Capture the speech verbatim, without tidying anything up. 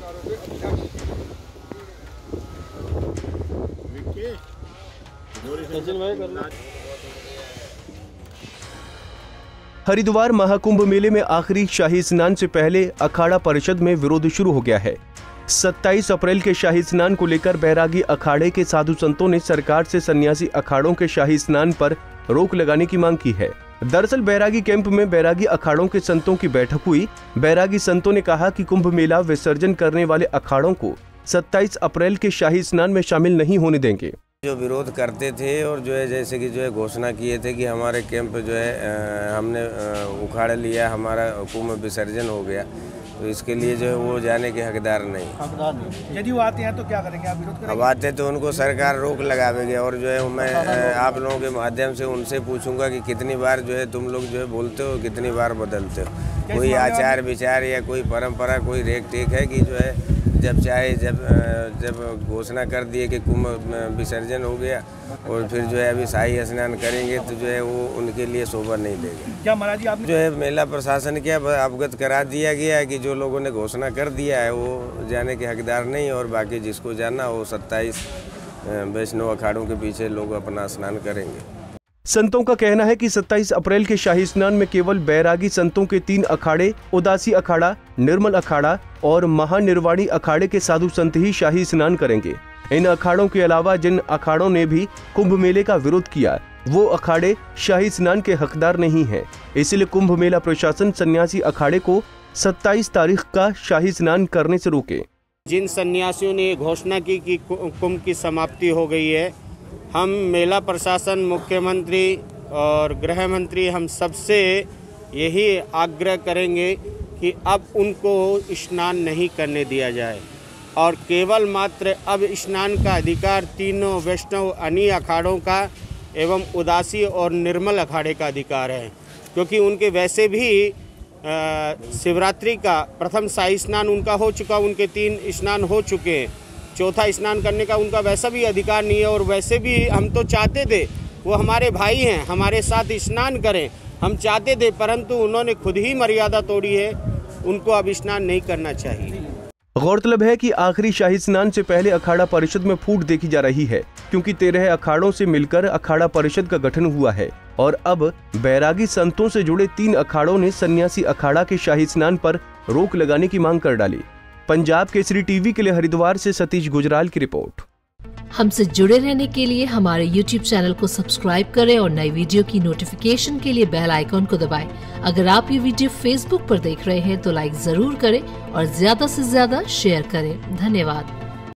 हरिद्वार महाकुंभ मेले में आखिरी शाही स्नान से पहले अखाड़ा परिषद में विरोध शुरू हो गया है। सत्ताईस अप्रैल के शाही स्नान को लेकर बैरागी अखाड़े के साधु संतों ने सरकार से सन्यासी अखाड़ों के शाही स्नान पर रोक लगाने की मांग की है। दरअसल बैरागी कैंप में बैरागी अखाड़ों के संतों की बैठक हुई। बैरागी संतों ने कहा कि कुंभ मेला विसर्जन करने वाले अखाड़ों को सत्ताईस अप्रैल के शाही स्नान में शामिल नहीं होने देंगे। जो विरोध करते थे और जो है जैसे कि जो है घोषणा किए थे कि हमारे कैंप जो है हमने उखाड़ लिया, हमारा कुंभ विसर्जन हो गया, तो इसके लिए जो है वो जाने के हकदार नहीं। हकदार नहीं। यदि वो आते हैं तो क्या करेंगे आप? विरोध करेंगे? अब आते तो उनको सरकार रोक लगावेगी। और जो है मैं आप लोगों के माध्यम से उनसे पूछूंगा कि कितनी बार जो है तुम लोग जो है बोलते हो, कितनी बार बदलते हो? कोई आचार विचार या कोई परंपरा, कोई रेख टेक है कि जो है जब चाहे जब जब घोषणा कर दिए कि कुंभ विसर्जन हो गया और फिर जो है अभी शाही स्नान करेंगे तो जो है वो उनके लिए शोभा नहीं देगा। क्या महाराज जी आपने जो है मेला प्रशासन क्या अवगत करा दिया गया है कि जो लोगों ने घोषणा कर दिया है वो जाने के हकदार नहीं, और बाकी जिसको जाना हो सत्ताईस वैष्णव अखाड़ों के पीछे लोग अपना स्नान करेंगे। संतों का कहना है कि सत्ताईस अप्रैल के शाही स्नान में केवल बैरागी संतों के तीन अखाड़े, उदासी अखाड़ा, निर्मल अखाड़ा और महानिर्वाणी अखाड़े के साधु संत ही शाही स्नान करेंगे। इन अखाड़ों के अलावा जिन अखाड़ों ने भी कुंभ मेले का विरोध किया वो अखाड़े शाही स्नान के हकदार नहीं हैं। इसलिए कुंभ मेला प्रशासन सन्यासी अखाड़े को सत्ताईस तारीख का शाही स्नान करने से रोके। जिन सन्यासियों ने घोषणा की कि कुंभ की समाप्ति हो गई है, हम मेला प्रशासन, मुख्यमंत्री और गृह मंत्री हम सबसे यही आग्रह करेंगे कि अब उनको स्नान नहीं करने दिया जाए और केवल मात्र अब स्नान का अधिकार तीनों वैष्णव अनी अखाड़ों का एवं उदासी और निर्मल अखाड़े का अधिकार है, क्योंकि उनके वैसे भी शिवरात्रि का प्रथम शाही स्नान उनका हो चुका, उनके तीन स्नान हो चुके हैं, चौथा स्नान करने का उनका वैसा भी अधिकार नहीं है। और वैसे भी हम तो चाहते थे, वो हमारे भाई हैं, हमारे साथ स्नान करें, हम चाहते थे, परंतु उन्होंने खुद ही मर्यादा तोड़ी है, उनको अब स्नान नहीं करना चाहिए। गौरतलब है कि आखिरी शाही स्नान से पहले अखाड़ा परिषद में फूट देखी जा रही है, क्योंकि तेरह अखाड़ों से मिलकर अखाड़ा परिषद का गठन हुआ है और अब बैरागी संतों से जुड़े तीन अखाड़ों ने सन्यासी अखाड़ा के शाही स्नान पर रोक लगाने की मांग कर डाली। पंजाब केसरी टीवी के लिए हरिद्वार से सतीश गुजराल की रिपोर्ट। हमसे जुड़े रहने के लिए हमारे यूट्यूब चैनल को सब्सक्राइब करें और नई वीडियो की नोटिफिकेशन के लिए बेल आइकॉन को दबाएं। अगर आप ये वीडियो फेसबुक पर देख रहे हैं तो लाइक जरूर करें और ज्यादा से ज्यादा शेयर करें। धन्यवाद।